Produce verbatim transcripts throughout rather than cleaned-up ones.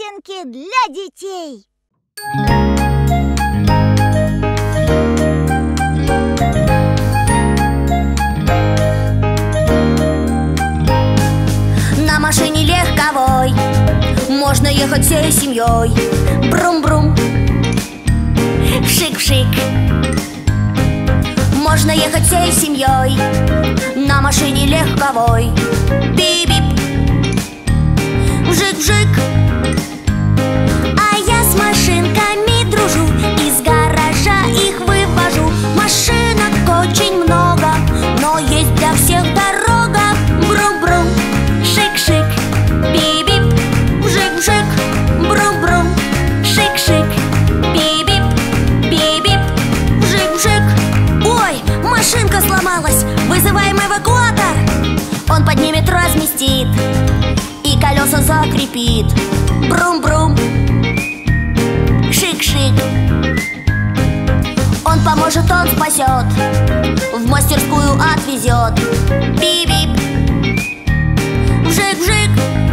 Песенки для детей. На машине легковой можно ехать всей семьей. Брум-брум, вшик-вшик. Можно ехать всей семьей на машине легковой. Бип-бип, вжик-вжик. А я с машинками дружу, из гаража их вывожу. Машинок очень много, но есть для всех дорога. Брум-брум, шик-шик. Бип-бип, вжик-вжик. Брум-брум, шик-шик. Бип-бип, бип-бип, вжик-вжик. Ой, машинка сломалась, вызываем эвакуатор. Он поднимет, разместит и колеса закрепит. Брум-брум, шик-шик. Он поможет, он спасет, в мастерскую отвезет. Бип-бип, вжик-вжик.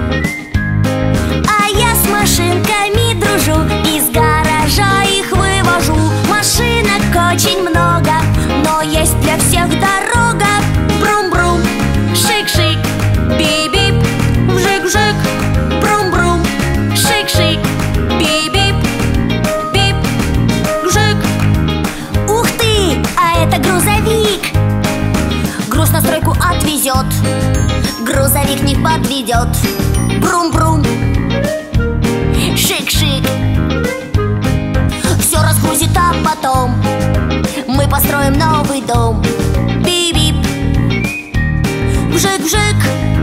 А я с машинками дружу, из гаража их вывожу. Машинок очень много, но есть для всех дорога. Брум-брум, шик-шик. Бип-бип, вжик-вжик. Брум-брум, шик-шик. Бип-бип, бип-вжик. Ух ты, а это грузовик. Груз на стройку отвезет, грузовик не подведет. Брум-брум, шик-шик. Все разгрузит, а потом мы построим новый дом. Бип-бип, вжик-вжик.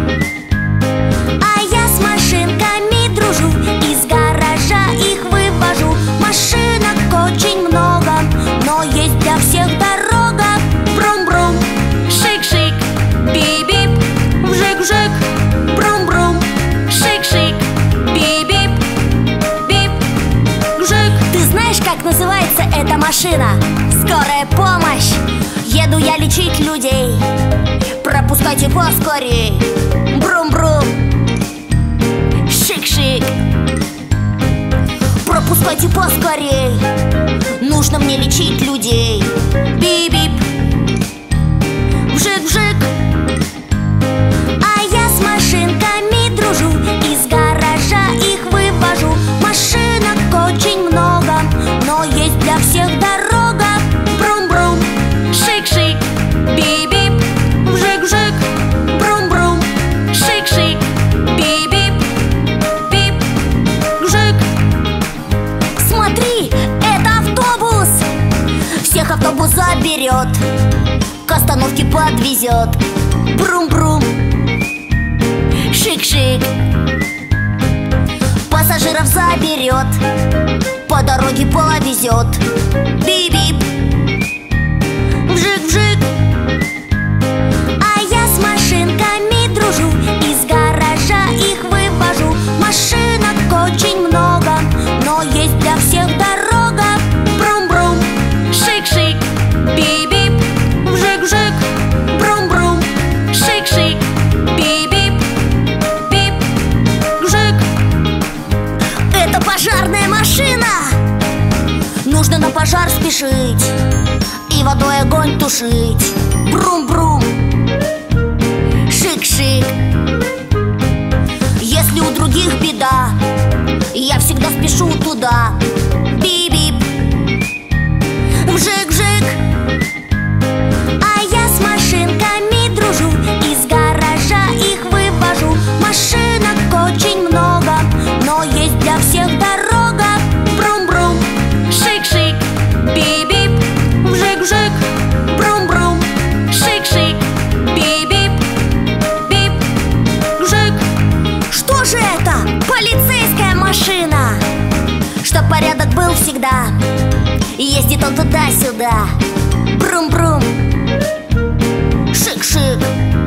А я с машинками дружу, из гаража их вывожу. Машинок очень много, но есть для всех дорога. Брум-брум, шик-шик. Бип-бип, вжик-вжик. Брум-брум, шик-шик. Бип-бип, бип-вжик. Ты знаешь, как называется эта машина? Скорая помощь. Еду я лечить людей, пропускайте поскорей. Брум-брум, шик-шик. Пропускайте поскорей, нужно мне лечить людей. Бип-бип, вжик-вжик. А я с машинками дружу, из гаража их вывожу. Машинок очень много, но есть для всех дорога. Брум-брум, шик-шик. Бип-бип, вжик-вжик. Брум-брум, шик-шик. Бип-бип, бип-вжик. Смотри, это автобус. Всех автобус заберет, к остановке подвезет. Брум-брум, шик-шик. Пассажиров заберет, по дороге повезет. Бип-бип, вжик-вжик. А я с машинками дружу, из гаража их вывожу. Машинок очень много, но есть для всех дорога. Брум-брум, шик-шик. Бип-бип, вжик-вжик. Брум-брум, шик-шик. Бип-бип, бип-вжик. Это пожарная машина. Нужно на пожар спешить и водой огонь тушить. Брум-брум, шик-шик. Если у других беда, я всегда спешу туда. Бип-бип, вжик-вжик. А я с машинками дружу, из гаража их вывожу. Машинок очень много, но есть для всех дорога. Брум-брум, шик-шик. Бип-бип, вжик-вжик. Брум-брум, шик-шик. Бип-бип, бип-вжик. Что же это? Полицейская машина. Чтоб порядок был всегда, ездит он туда-сюда. Брум-брум, шик-шик.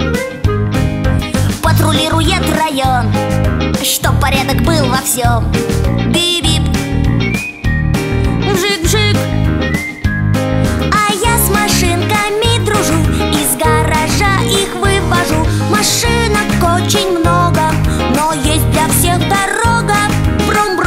Патрулирует район, чтоб порядок был во всем. Бип-бип, вжик-вжик. А я с машинками дружу, из гаража их вывожу. Машинок очень много, но есть для всех дорога. Брум-брум,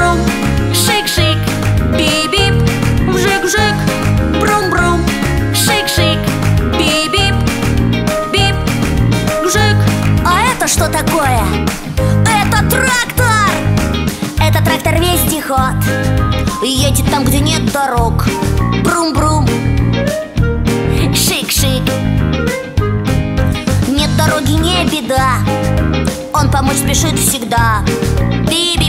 кот едет там, где нет дорог. Брум-брум, шик-шик. Нет дороги, не беда, он помочь спешит всегда. Би-би.